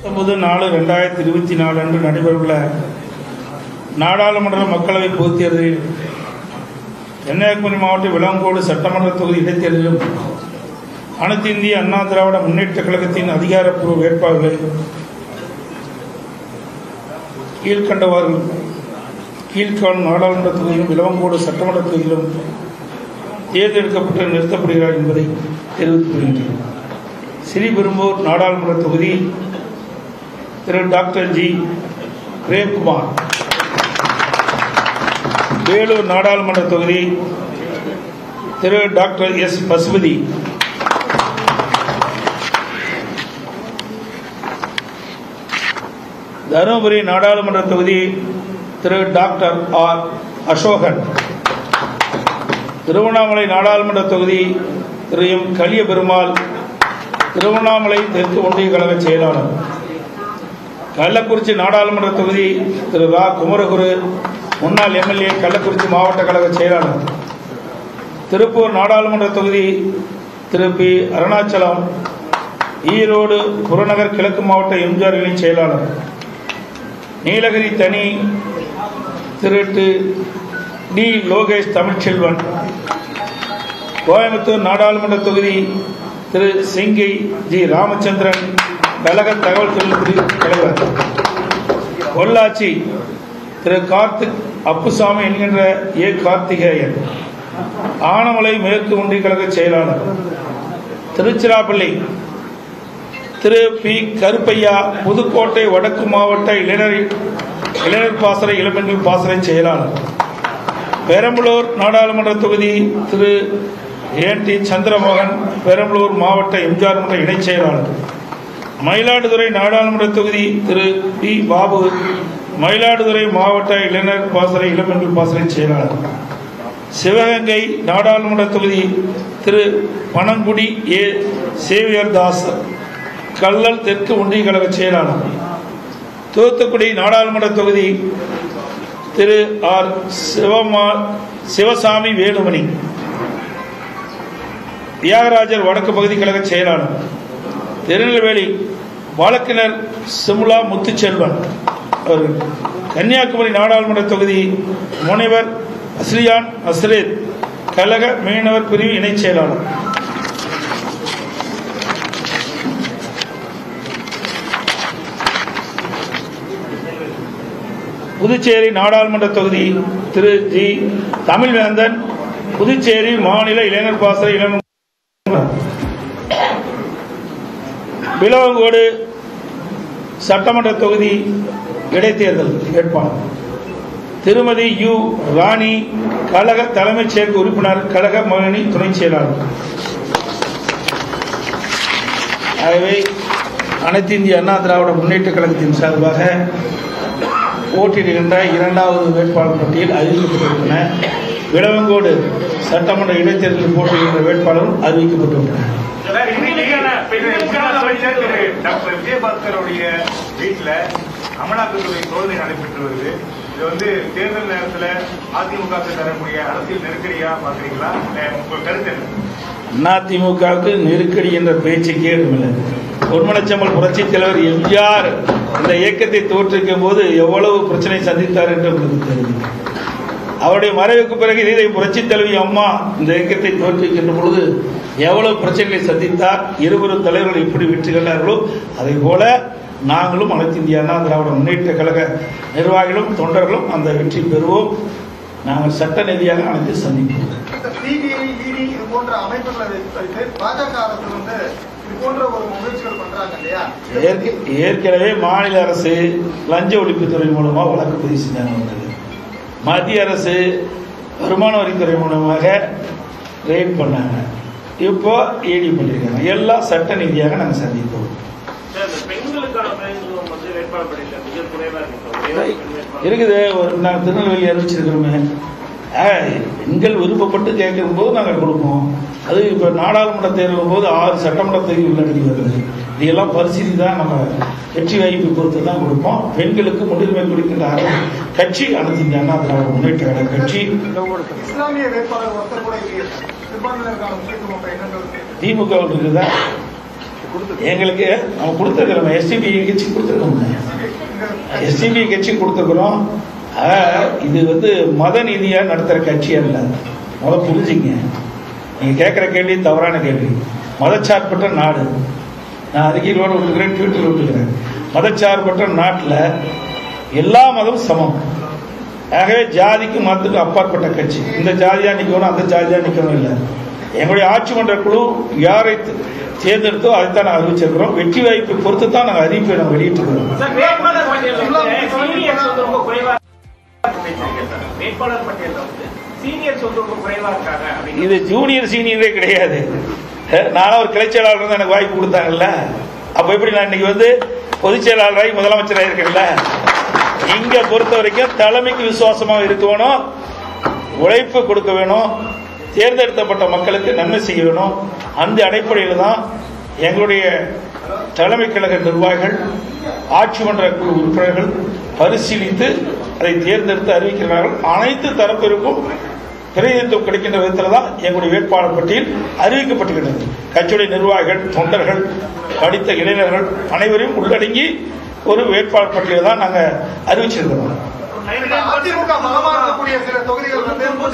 19/4/2024 அன்று நடைபெறவுள்ள நாடாளுமன்ற மக்களவை பொதுத் தேர்தலில் கன்னியாகுமரி மாவட்ட விளாங்கோடு சட்டமன்ற தொகுதி இடைத்தேர்தலிலும் அனைத்து இந்திய அண்ணா திராவிட முன்னேற்ற கழகத்தின் அதிகாரப்பூர்வ வேட்பாளர்களை கீழ்காணும் நாடாளுமன்ற தொகுதியிலும் விளவங்கோடு சட்டமன்ற தொகுதியிலும் தேர்ந்தெடுக்கப்பட்டு நிறுத்தப்படுகிறார் என்பதை தெரிவித்துக் கொள்கின்றனர். ஸ்ரீபெரும்பூர் நாடாளுமன்ற தொகுதி திரு டாக்டர் ஜி பிரேம்குமார். வேலூர் நாடாளுமன்ற தொகுதி திரு டாக்டர் எஸ் பசுபதி. தருமபுரி நாடாளுமன்ற தொகுதி திரு டாக்டர் ஆர் அசோகன். திருவண்ணாமலை நாடாளுமன்ற தொகுதி திரு எம் கலிய பெருமாள், திருவண்ணாமலை தெற்கு ஒன்றிய கழக செயலாளர். கள்ளக்குறிச்சி நாடாளுமன்ற தொகுதி திரு ரா குமரகுரு, முன்னாள் எம்எல்ஏ, கள்ளக்குறிச்சி மாவட்ட கழக செயலாளர். திருப்பூர் நாடாளுமன்ற தொகுதி திரு பி அருணாச்சலம், ஈரோடு புறநகர் கிழக்கு மாவட்ட எம்ஜிஆர் இணை செயலாளர். நீலகிரி தனி திரு டி லோகேஷ் தமிழ்ச்செல்வன். கோயம்புத்தூர் நாடாளுமன்ற தொகுதி திரு சிங்கை ஜி ராமச்சந்திரன், கழக தகவல் தொழில்நுட்ப தலைவர். பொள்ளாச்சி திரு கார்த்திக் அப்புசாமி என்கின்ற ஏ கார்த்திகேயன், ஆனமலை மேற்கு ஒன்றிய கழக செயலாளர். திருச்சிராப்பள்ளி திரு பி கருப்பையா, புதுக்கோட்டை வடக்கு மாவட்ட இளைஞர் பாசறை இளம்பெண்கள் பாசறை செயலாளர். பெரம்பலூர் நாடாளுமன்ற தொகுதி திரு என் டி சந்திரமோகன், பெரம்பலூர் மாவட்ட எம்ஜிஆர் மன்ற இணை செயலாளர். மயிலாடுதுறை நாடாளுமன்ற தொகுதி திரு பி பாபு, மயிலாடுதுறை மாவட்ட இளைஞர் பாசறை இளம்பெண்கள் பாசறை செயலாளர். சிவகங்கை நாடாளுமன்ற தொகுதி திரு பனங்குடி ஏ சேவியர் தாஸ், கல்லல் தெற்கு ஒன்றிய கழக செயலாளர். தூத்துக்குடி நாடாளுமன்ற தொகுதி திரு ஆர் சிவசாமி வேலுமணி, தியாகராஜர் வடக்கு பகுதி கழக செயலாளர். திருநெல்வேலி வழக்கினர் சிமுலா முத்துச்செல்வன் அவர்கள். கன்னியாகுமரி நாடாளுமன்ற தொகுதி முனைவர் அஸ்ரியான் அஸ்ரேத், கழக மீனவர் பிரிவு இணை செயலாளர். புதுச்சேரி நாடாளுமன்ற தொகுதி திரு ஜி தமிழ்வேந்தன், புதுச்சேரி மாநில இளைஞர் பாசறை இளைஞர். விளவங்கோடு சட்டமன்ற தொகுதி இடைத்தேர்தல் வேட்பாளர் திருமதி யு ராணி, கழக தலைமைச் செயற்கை உறுப்பினர், கழக மகளிரணி துணை செயலாளர். ஆகவே அனைத்து இந்திய அண்ணா திராவிட முன்னேற்ற கழகத்தின் சார்பாக போட்டியிடுகின்ற இரண்டாவது வேட்பாளர் பட்டியல் அறிவிக்கப்பட்டுள்ளன. விளவங்கோடு சட்டமன்ற இடைத்தேர்தலில் போட்டியிடுகின்ற வேட்பாளரும் அறிவிக்கப்பட்டுள்ளனர். விஜயபாஸ்கருடைய வீட்டில் அமலாக்கத்துறை சோதனை நடைபெற்று வருது. இது வந்து தேர்தல் நேரத்தில் அதிமுக தரக்கூடிய அரசியல் நெருக்கடியா பாக்குறீங்களா? உங்கள் கருத்து என்ன? அதிமுகவுக்கு நெருக்கடி என்ற பேச்சுக்கே இடமில்லை. பொன்மனச்செம்மல் புரட்சி தலைவர் எம்ஜிஆர் இந்த இயக்கத்தை தோற்றுவிக்கும் போது எவ்வளவு பிரச்சனை சந்தித்தார் என்று உங்களுக்கு தெரியும். அவருடைய மறைவுக்கு பிறகு இதே புரட்சி தலைவி அம்மா இந்த இயக்கத்தை தோற்றுவிக்கின்ற பொழுது எவ்வளவு பிரச்சனைகளை சந்தித்தார். இருவரும் தலைவர்கள் எப்படி வெற்றி கண்டார்களோ அதே போல நாங்களும் அனைத்து இந்திய அண்ணா திராவிட முன்னேற்ற கழக நிர்வாகிகளும் தொண்டர்களும் அந்த வெற்றி பெறுவோம். நாங்கள் சட்ட ரீதியாக அனைத்து சந்திப்போம். ஏற்கனவே மாநில அரசு லஞ்ச ஒழிப்புத்துறை மூலமாக வழக்கு பதிவு செஞ்சாங்க. மத்திய அரசு வருமான வரித்துறை மூலமாக ரெய்ட் பண்ணாங்க. இப்போ ஏடி பண்ணிருக்காங்க. எல்லாம் சட்ட ரீதியாக நாங்கள் சந்திப்போம். இருக்குது. நாங்கள் திருநெல்வேலி அறிவிச்சிருக்கிறோமே, எங்கள் விருப்பப்பட்டு கேட்கிற போது நாங்கள் கொடுப்போம். அது இப்போ நாடாளுமன்ற தேர்தல் போது 6 சட்டமன்ற தேர்தல் உள்ளடக்கி வருது. இதையெல்லாம் பரிசீலனை தான் நம்ம வெற்றி வாய்ப்பு பொறுத்து தான் கொடுப்போம். பெண்களுக்கு முன்னுரிமை கொடுக்கின்ற கட்சி அனைத்து இந்திய அண்ணா திராவிட முன்னேற்ற கழக கட்சி. திமுக இருக்குதா? எங்களுக்கு நம்ம கொடுத்துருக்கிறோம், எஸ்டிபி கட்சி கொடுத்துருக்கோம், எஸ்டிபி கட்சி கொடுத்துருக்குறோம். இது மத நீதியாக நடத்துகிற கட்சி அல்ல. முதல் புரிஞ்சுங்க. நீங்கள் கேட்குற கேள்வி தவறான கேள்வி. மதச்சார்பற்ற நாடு. நான் அறிக்கையிலோடு விட்டுக்கிறேன், ட்விட்டரில் விட்டுக்கிறேன். மதச்சார்பற்ற நாட்டில் எல்லா மதமும் சமம். ஆகவே ஜாதிக்கும் மதத்துக்கும் அப்பாற்பட்ட கட்சி. இந்த ஜாதியாக நிற்கணும், அந்த ஜாதியாக நிற்கணும் இல்லை. எங்களுடைய ஆட்சி மன்ற குழு யாரை தேர்ந்தெடுத்தோ அதைத்தான் நாங்கள் அறிவிச்சிருக்கிறோம். வெற்றி வாய்ப்பை பொறுத்து தான் நாங்கள் அறிவிப்பை நாங்கள் வெளியிட்டிருக்கிறோம். இது ஜூனியர் சீனியரே கிடையாது. நானும் ஒரு கிளை செயலாளர் எனக்கு வாய்ப்பு கொடுத்தாங்கல்ல. அப்போ எப்படி நான் இன்னைக்கு பொதுச் செயலாளராகி முதலமைச்சராக இருக்கேன்ல. இங்க பொறுத்த வரைக்கும் தலைமைக்கு விசுவாசமாக இருக்கணும், உழைப்பு கொடுக்க வேணும், தேர்ந்தெடுக்கப்பட்ட மக்களுக்கு நன்மை செய்ய வேணும். அந்த அடிப்படையில் தான் எங்களுடைய தலைமை கழக நிர்வாகிகள், ஆட்சி மன்ற குழு உறுப்பினர்கள் பரிசீலித்து அதை தேர்ந்தெடுத்து அறிவிக்கிறார்கள். அனைத்து தரப்பிற்கும் பிரதிநிதித்துவம் கிடைக்கின்ற விதத்தில் தான் எங்களுடைய வேட்பாளர் பட்டியல் அறிவிக்கப்பட்டுள்ளது. கட்சியுடைய நிர்வாகிகள், தொண்டர்கள், படித்த இளைஞர்கள் அனைவரையும் உள்ளடங்கி ஒரு வேட்பாளர் பட்டியலை தான் நாங்கள் அறிவிச்சிருக்கிறோம். அதிமுக பலமாக இருக்கக்கூடிய சில தொகுதிகள்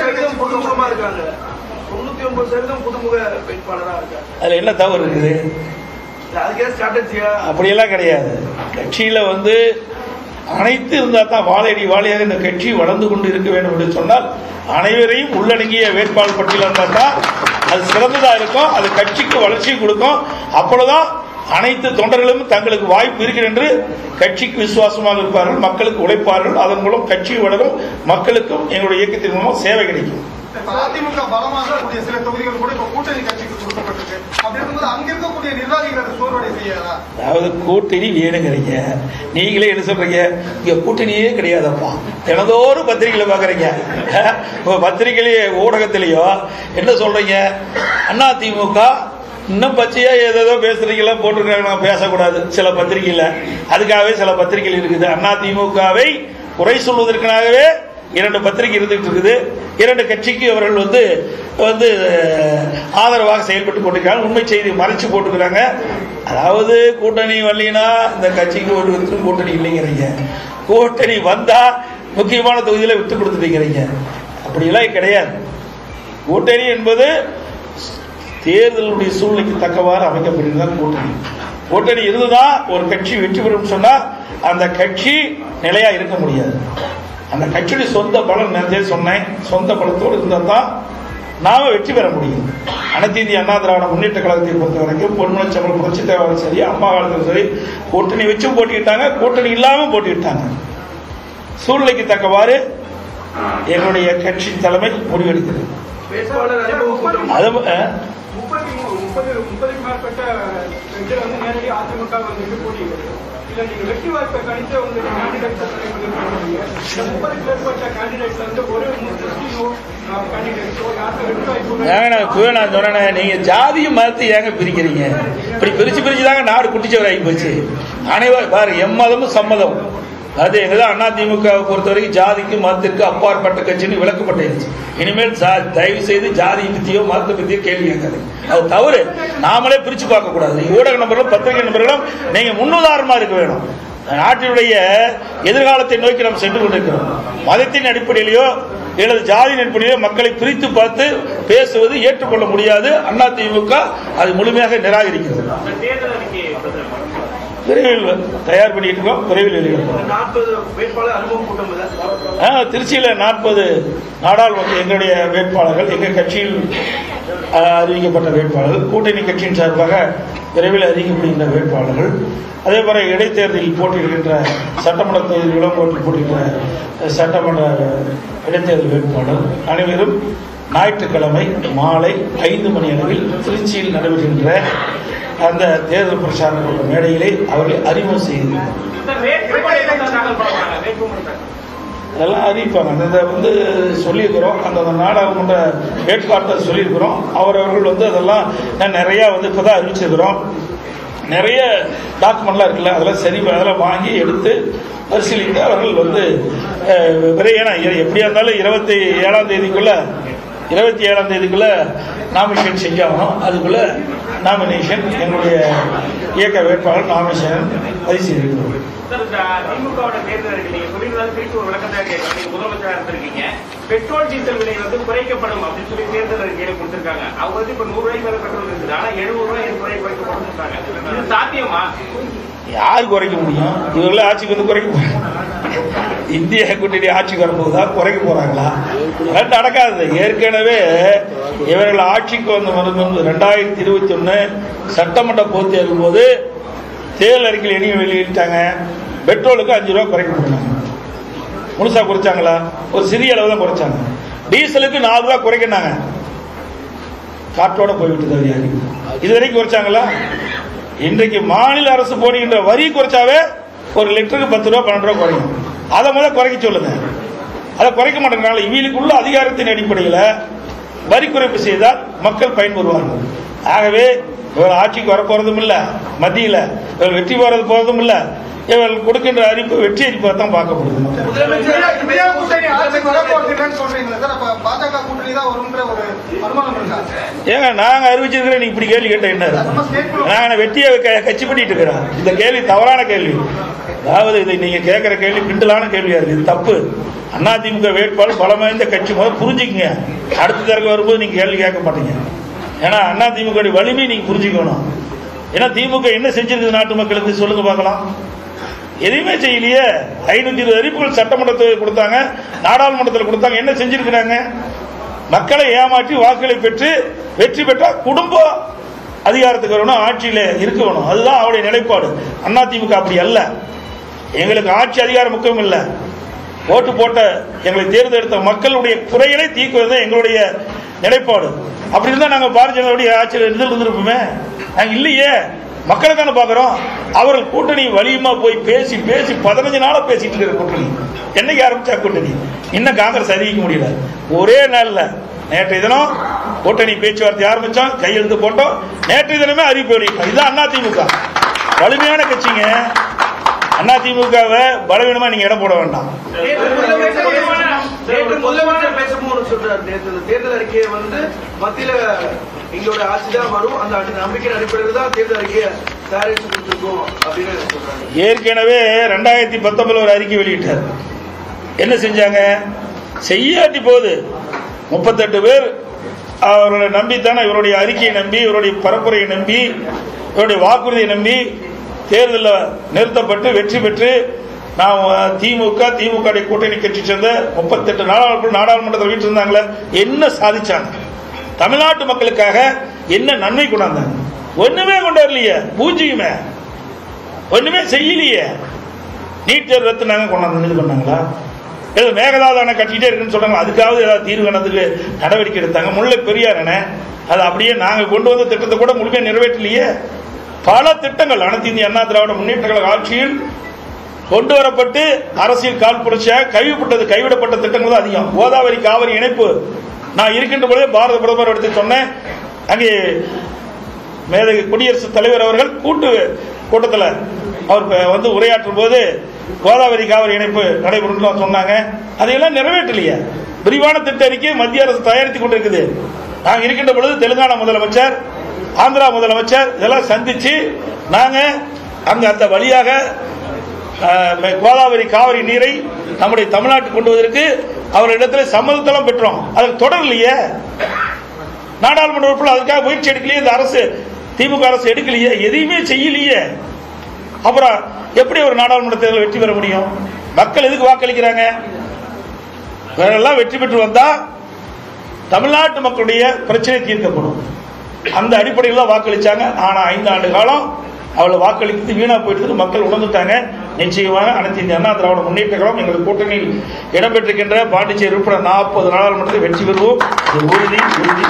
99% புதுமுக வேட்பாளராக இருக்காங்க. அதுல என்ன தவறு இருக்குது? அப்படியெல்லாம் கிடையாது. கட்சியில அனைத்து இருந்தா தான் வாழையடி வாழையாக இந்த கட்சி வளர்ந்து கொண்டு இருக்க வேண்டும் என்று சொன்னால் அனைவரையும் உள்ளடங்கிய வேட்பாளர் பட்டியல் இருந்தால் தான் அது சிறந்ததா இருக்கும். அது கட்சிக்கு வளர்ச்சி கொடுக்கும். அப்பொழுதுதான் அனைத்து தொண்டர்களும் தங்களுக்கு வாய்ப்பு இருக்கிறது என்று கட்சிக்கு விசுவாசமாக இருப்பார்கள், மக்களுக்கு உழைப்பார்கள். அதன் மூலம் கட்சி வளரும், மக்களுக்கும் எங்களுடைய இயக்கத்தின் மூலம் சேவை கிடைக்கும். அதிமுக பலமாக இருக்கக்கூடிய சில தொகுதிகள் கூட கூட்டணி கட்சிக்கு கொடுக்கப்பட்டிருக்கு. அப்படி இருக்கும்போது அங்க இருக்கக்கூடிய நிர்வாகிகளை சோர்வடை செய்யாதா? அதாவது கூட்டணி வேணுங்கிறீங்க, நீங்களே என்ன சொல்றீங்க? இங்க கூட்டணியே கிடையாதப்பா. எனதோரு பத்திரிகையில பாக்குறீங்க, பத்திரிகையிலேயே ஊடகத்திலேயோ என்ன சொல்றீங்க? அதிமுக இன்னும் பச்சையா ஏதோ பேசுறீங்களா போட்டிருக்காங்க. நான் பேசக்கூடாது சில பத்திரிகையில, அதுக்காகவே சில பத்திரிகைகள் இருக்குது. அதிமுகவை குறை சொல்வதற்காகவே 2 பத்திரிகை இருந்துட்டு இருக்குது. 2 கட்சிக்கு அவர்கள் ஆதரவாக செயல்பட்டு கொண்டிருக்காங்க. உண்மை செய்தி மறைச்சு போட்டுக்கிறாங்க. அதாவது கூட்டணி வரலினா இந்த கட்சிக்கு ஒரு கூட்டணி இல்லைங்கிறீங்க, கூட்டணி வந்தா முக்கியமான தொகுதியில விட்டு கொடுத்துட்டீங்கிறீங்க. அப்படியெல்லாம் கிடையாது. கூட்டணி என்பது தேர்தலுடைய சூழ்நிலைக்கு தக்கவாறு அமைக்கப்படுகிறது. கூட்டணி கூட்டணி இருந்துதான் ஒரு கட்சி வெற்றி பெறும் சொன்னா அந்த கட்சி நிலையா இருக்க முடியாது. அந்த கட்சியுடைய சொந்த பலம், நேரத்தை சொன்னேன், சொந்த பலத்தோடு இருந்தால் தான் நாம வெற்றி பெற முடியும். அனைத்து இந்திய அண்ணா திராவிட முன்னேற்ற கழகத்தை பொறுத்த வரைக்கும் பொன்மனச்செம்மல் புரட்சி தலைவர் சரி, அம்மா காலத்திலும் சரி, கூட்டணி வச்சும் போட்டிக்கிட்டாங்க, கூட்டணி இல்லாமல் போட்டிக்கிட்டாங்க. சூழ்நிலைக்கு தக்கவாறு என்னுடைய கட்சி தலைமை முடிவெடுக்கிறது. நான் சொன்னேன், நீங்க ஜாதியும் மதத்தை ஏங்க பிரிக்கிறீங்க? இப்படி பிரிச்சு தாங்க நாடு குட்டிச்சவர் ஆகி போச்சு. அனைவரும் பாரு, எம்மதமும் சம்மதம். அது எங்கதான் அதிமுக பொறுத்த வரைக்கும் ஜாதிக்கு மதத்திற்கு அப்பாற்பட்ட கட்சின்னு விளக்கப்பட்டிருச்சு. இனிமேல் தயவு செய்து ஜாதி பத்தியோ மதத்தை பத்தியோ கேள்வி கேட்காது. அது தவறு. நாமளே பிரிச்சு பார்க்க கூடாது. ஊடக நபர்களும் பத்திரிகை நபர்களும் நீங்க முன்னுதாரணமா இருக்க வேணும். நாட்டினுடைய எதிர்காலத்தை நோக்கி நாம் சென்று கொண்டிருக்கிறோம். மதத்தின் அடிப்படையிலேயோ அல்லது ஜாதியின் அடிப்படையிலோ மக்களை பிரித்து பார்த்து பேசுவது ஏற்றுக்கொள்ள முடியாது. அதிமுக அது முழுமையாக நிராகரிக்கிறது. விரைவில் தயார் பண்ணிட்டு இருக்கோம். விரைவில் திருச்சியில் 40 நாடாளுமன்ற எங்களுடைய வேட்பாளர்கள், எங்கள் கட்சியில் அறிவிக்கப்பட்ட வேட்பாளர்கள், கூட்டணி கட்சியின் சார்பாக விரைவில் அறிவிக்கப்படுகின்ற வேட்பாளர்கள், அதே போல இடைத்தேர்தலில் போட்டியிடுகின்ற சட்டமன்ற தொகுதிகளும் போட்டியிடுகின்ற சட்டமன்ற இடைத்தேர்தல் வேட்பாளர் அனைவரும் ஞாயிற்றுக்கிழமை மாலை 5 மணி அளவில் திருச்சியில் நடைபெறுகின்ற அந்த தேர்தல் பிரச்சார மேடையிலே அவர்களை அறிமுகம் செய்கிறார். அதெல்லாம் அறிவிப்பாங்க. அந்த சொல்லியிருக்கிறோம். அந்த நாடாளுமன்ற வேட்பாளர் சொல்லியிருக்கிறோம். அவர்கள் அதெல்லாம் நிறைய இப்போதான் அறிவிச்சிருக்கிறோம். நிறைய டாக்குமெண்ட்லாம் இருக்குல்ல, அதெல்லாம் சரி, அதெல்லாம் வாங்கி எடுத்து பரிசீலித்து அவர்கள் ஏன்னா எப்படியா இருந்தாலும் 27ஆம் தேதிக்குள்ள 27ஆம் தேதிக்குள்ள நாமினேஷன் செஞ்சாகணும். அதுக்குள்ள நாமினேஷன் எங்களுடைய இயக்க வேட்பாளர் நாமினேஷன் பதிவு செய்திருக்கிறோம். திமுகவோட தேர்தல் நீங்க சொல்லியிருந்தாலும் திருப்பி ஒரு விளக்கத்தை கேட்கலாம். நீங்க முதலமைச்சராக இருந்திருக்கீங்க. பெட்ரோல் டீசல் விலை குறைக்கப்படும் அப்படின்னு சொல்லி தேர்தல் அறிக்கையில கொடுத்திருக்காங்க. அவங்க இப்ப 100 ரூபாய்க்கு மேல பெட்ரோல் இருக்குது. ஆனா 70 ரூபாய் 80 ரூபாய் குறைக்கப்பட்டிருக்காங்க. இது சாத்தியமா? யார் குறைக்க முடியும்? இவங்களே ஆட்சிக்கு வந்து குறைக்க போறாங்க. இந்திய கூட்டணி ஆட்சிக்கு வரும்போதா குறைக்க போறாங்களா? நடக்காது. ஏற்கனவே இவர்கள் ஆட்சிக்கு வந்து 2021 சட்டமன்ற பொதுத் தேர்தல் போது தேர்தல் அறிக்கையில் என்ன வெளியிட்டாங்க? பெட்ரோலுக்கு 5 ரூபா குறைக்க போறாங்க. முழுசா குறைச்சாங்களா? ஒரு சிறிய அளவு தான் குறைச்சாங்க. டீசலுக்கு 4 ரூபா குறைக்கிறாங்க. காற்றோட போய்விட்டு இதுவரைக்கும் குறைச்சாங்களா? இன்றைக்கு மாநில அரசு போடுகின்ற வரி குறைச்சாவே ஒரு லிட்டருக்கு 10 ரூபா 12 ரூபா குறையும். அதை முதல்ல குறைக்க சொல்லுங்க. அதை குறைக்க மாட்டேங்கிறாங்க. இவங்களுக்குள்ள அதிகாரத்தின் அடிப்படையில் வரி குறைப்பு செய்தால் மக்கள் பயன்பெறுவார்கள். ஆகவே இவர் ஆட்சிக்கு வரப்போறதும் இல்லை, மத்தியில் இவர் வெற்றி பெறது போறதும் இல்லை. இவர்கள் கொடுக்கின்ற அறிவிப்பு வெற்றி அறிவிப்பை தான் பார்க்கப்படுது. ஏங்க நாங்க அறிவிச்சிருக்கிறேன், நீங்க இப்படி கேள்வி கேட்ட என்ன? நாங்க வெற்றியை கட்சி பண்ணிட்டு இருக்கிறோம். இந்த கேள்வி தவறான கேள்வி. அதாவது இதை நீங்க கேட்கிற கேள்வி கிண்டலான கேள்வியா இருக்கு. இது தப்பு. அதிமுக வேட்பாளர் பலம் வாய்ந்த கட்சி முதல் புரிஞ்சுக்கங்க. அடுத்த தரக்கு வரும்போது நீங்க கேள்வி கேட்க மாட்டீங்க. ஏன்னா அதிமுக வலிமை நீங்க புரிஞ்சுக்கணும். ஏன்னா திமுக என்ன செஞ்சிருக்கு நாட்டு மக்களுக்கு சொல்லுங்க பார்க்கலாம். எதுவுமே செய்யலையே. 520 அறிவிப்புகள் சட்டமன்றத்தில் கொடுத்தாங்க, நாடாளுமன்றத்தில் கொடுத்தாங்க. என்ன செஞ்சிருக்கிறாங்க? மக்களை ஏமாற்றி வாக்குகளை பெற்று வெற்றி பெற்றா குடும்பம் அதிகாரத்துக்கு வரணும், ஆட்சியில் இருக்க வேணும். அதுதான் அவருடைய நிலைப்பாடு. அதிமுக அப்படி அல்ல. எங்களுக்கு ஆட்சி அதிகாரம் முக்கியம் இல்லை. ஓட்டு போட்ட எங்களை தேர்ந்தெடுத்த மக்களுடைய குறைகளை தீர்க்குவது எங்களுடைய நிலைப்பாடு. அப்படி இருந்தால் நாங்கள் பாரதிய ஜனதாவுடைய ஆட்சியில் இருந்திருப்போமே. நாங்கள் இல்லையே. மக்களை தானே பார்க்குறோம். அவர்கள் கூட்டணி வலியுமா போய் பேசி 15 நாளாக பேசிட்டு இருக்கிற கூட்டணி என்னைக்கு ஆரம்பிச்சா கூட்டணி? இன்னும் காங்கிரஸ் அறிவிக்க முடியல. ஒரே நாளில் நேற்றைய தினம் கூட்டணி பேச்சுவார்த்தை ஆரம்பிச்சோம், கையெழுத்து போட்டோம். நேற்றைய தினமே அறிவிப்பு வெளியிட்டோம். இதுதான் அதிமுக வலிமையான கட்சிங்க. அதிமுகவை பலவீனமா நீங்க இடம் போட வேண்டாம். முதலமைச்சர் பேசும்போது சொல்றாரு, தேர்தல் அறிக்கையை மத்தியில எங்களோட ஆட்சி தான் வரும், அந்த நம்பிக்கை அடிப்படையில் தான் தேர்தல் அறிக்கையை தயாரிச்சு கொடுத்திருக்கோம் அப்படின்னு சொல்றாங்க. ஏற்கனவே 2019 ஒரு அறிக்கை வெளியிட்டார். என்ன செஞ்சாங்க? செய்யாட்டி போது 38 பேர் அவர்களை நம்பித்தானே, இவருடைய அறிக்கையை நம்பி, இவருடைய பரப்புரையை நம்பி, இவருடைய வாக்குறுதியை நம்பி தேர்தலில் நிறுத்தப்பட்டு வெற்றி பெற்று நாம் திமுக கூட்டணி கட்சி சேர்ந்த 38 நாடாளுமன்றத்தில் வீட்டு இருந்தாங்களே. என்ன சாதிச்சாங்க? தமிழ்நாட்டு மக்களுக்காக என்ன நன்மை கொண்டாந்தாங்க? ஒண்ணுமே கொண்டு வரலையே. பூஜ்ஜியமே. ஒண்ணுமே செய்யலையே. நீட் தேர்வு ரத்து நாங்க கொண்டாந்து இது பண்ணாங்களா? ஏதோ மேகதாதான கட்டிக்கிட்டே இருக்குன்னு சொல்றாங்க. அதுக்காவது ஏதாவது தீர்வு காணதுக்கு நடவடிக்கை எடுத்தாங்க. முல்லை பெரியார் என்ன அது அப்படியே நாங்க கொண்டு வந்த திட்டத்தை கூட முழுமையாக நிறைவேற்றலையே. பல திட்டங்கள் அனைத்து இந்திய அண்ணா திராவிட முன்னேற்ற கழக ஆட்சியில் கொண்டு வரப்பட்டு அரசியல் கால் புரட்சியாக கைவிடப்பட்ட திட்டங்கள் தான் அதிகம். கோதாவரி காவிரி இணைப்பு நான் இருக்கின்ற பொழுது பாரத பிரதமர் எடுத்து சொன்னேன். அங்கே மேதகு குடியரசுத் தலைவர் அவர்கள் கூட்டத்தில் அவர் உரையாற்றும் போது கோதாவரி காவிரி இணைப்பு நடைபெறும் சொன்னாங்க. அதையெல்லாம் நிறைவேற்றலையே. விரிவான திட்ட அறிக்கை மத்திய அரசு தயாரித்துக் கொண்டிருக்குது. நாங்கள் இருக்கின்ற பொழுது தெலுங்கானா முதலமைச்சர், ஆந்திரா முதலமைச்சர் இதெல்லாம் சந்திச்சு நாங்க அந்த வழியாக கோதாவரி காவிரி நீரை நம்முடைய தமிழ்நாட்டுக்கு கொண்டு வருவதற்கு அவரிடத்தில் சம்மதத்தெல்லாம் பெற்றோம். அதுக்கு தொடரலையே. நாடாளுமன்ற உறுப்பினர் அதுக்காக முயற்சி எடுக்கலையே. இந்த அரசு திமுக அரசு எடுக்கலையே. எதையுமே செய்யலையே. அப்புறம் எப்படி ஒரு நாடாளுமன்ற தேர்தல் வெற்றி பெற முடியும்? மக்கள் எதுக்கு வாக்களிக்கிறாங்க? வேறெல்லாம் வெற்றி பெற்று வந்தா தமிழ்நாட்டு மக்களுடைய பிரச்சனை தீர்க்கப்படும். அந்த அடிப்படையில் தான் வாக்களிச்சாங்க. ஆனா 5 ஆண்டு காலம் அவளை வாக்களித்து வீணா போயிட்டு மக்கள் உணர்ந்துட்டாங்க. நிச்சயமாக அனைத்து இந்திய அண்ணா திராவிட முன்னேற்ற கழகம் எங்கள் கூட்டணியில் இடம்பெற்றிருக்கின்ற பாண்டிச்சேரி உட்பட 40 நாடாளுமன்றத்தை வெற்றி பெறுவோம். உறுதி.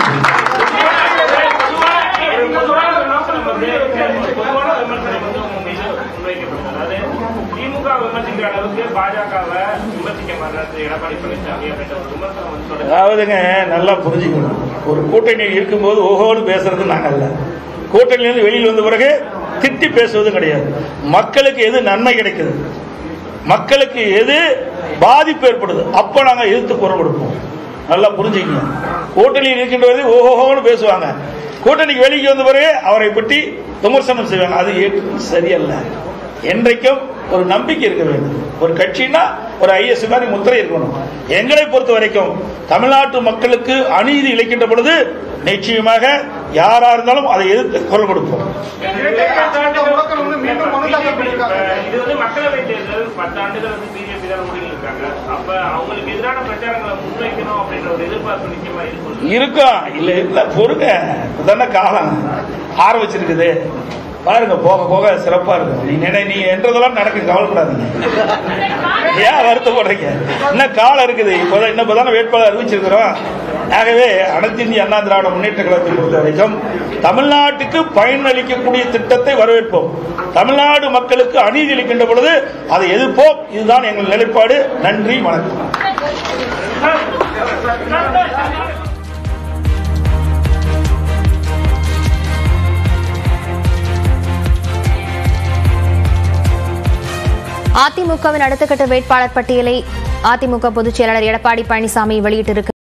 அதாவதுங்க நல்லா புரிஞ்சுக்கணும். ஒரு கூட்டணியில் இருக்கும்போது ஓஹோடு பேசுறது நாங்கள் அல்ல. கூட்டணியிலிருந்து வெளியில் வந்த பிறகு திட்டி பேசுவது கிடையாது. மக்களுக்கு எது நன்மை கிடைக்குது, மக்களுக்கு எது பாதிப்பு ஏற்படுது, அப்ப நாங்கள் எதிர்த்து குரல் கொடுப்போம். நல்லா புரிஞ்சுக்கங்க. கூட்டணியில் இருக்கின்றது ஓஹோன்னு பேசுவாங்க, கூட்டணிக்கு வெளியே வந்த பிறகு அவரை பற்றி விமர்சனம் செய்வாங்க. அது சரியல்ல. என்றைக்கும் ஒரு நம்பிக்கை இருக்க வேண்டும். ஒரு கட்சினா ஒரு ஐஎஸ் மாதிரி முத்திரை இருக்கணும். எங்களை பொறுத்த வரைக்கும் தமிழ்நாட்டு மக்களுக்கு அநீதி இழைக்கின்ற பொழுது நிச்சயமாக யாரா இருந்தாலும் அதை எதிர்த்து குரல் கொடுப்போம். இது வந்து மக்களவை தேர்தல் 10 ஆண்டுகள் வந்து பிஜேபி தான் ஓடிட்டு இருக்காங்க. அப்ப அவங்களுக்கு எதிரான பிரச்சாரங்களை முன்வைக்கணும் அப்படின்ற ஒரு எதிர்பார்ப்பு நிச்சயமா இருக்கும். இல்ல பொறுங்க, இப்பதானே காலம் ஆரம்பிச்சிருக்குது. பாருங்க, போக போக சிறப்பா இருக்கும். நீ என்றதெல்லாம் நடக்க கவலைப்படாதீங்க. ஏன் வருத்தப்படுறீங்க? இன்னும் காலம் இருக்குது. இப்பதானே வேட்பாளர் அறிவிச்சிருக்கிறோம். ஆகவே அனைத்து இந்திய அண்ணா திராவிட முன்னேற்ற கழகத்தை பொறுத்த வரைக்கும் தமிழ்நாட்டுக்கு பயனளிக்கக்கூடிய திட்டத்தை வரவேற்போம். தமிழ்நாடு மக்களுக்கு அநீதி அளிக்கின்ற பொழுது அதை எதிர்ப்போம். இதுதான் எங்கள் நிலைப்பாடு. நன்றி, வணக்கம். அதிமுகவின் அடுத்த கட்ட வேட்பாளர் பட்டியலை அதிமுக பொதுச் செயலாளர் எடப்பாடி பழனிசாமி வெளியிட்டிருக்கிறார்.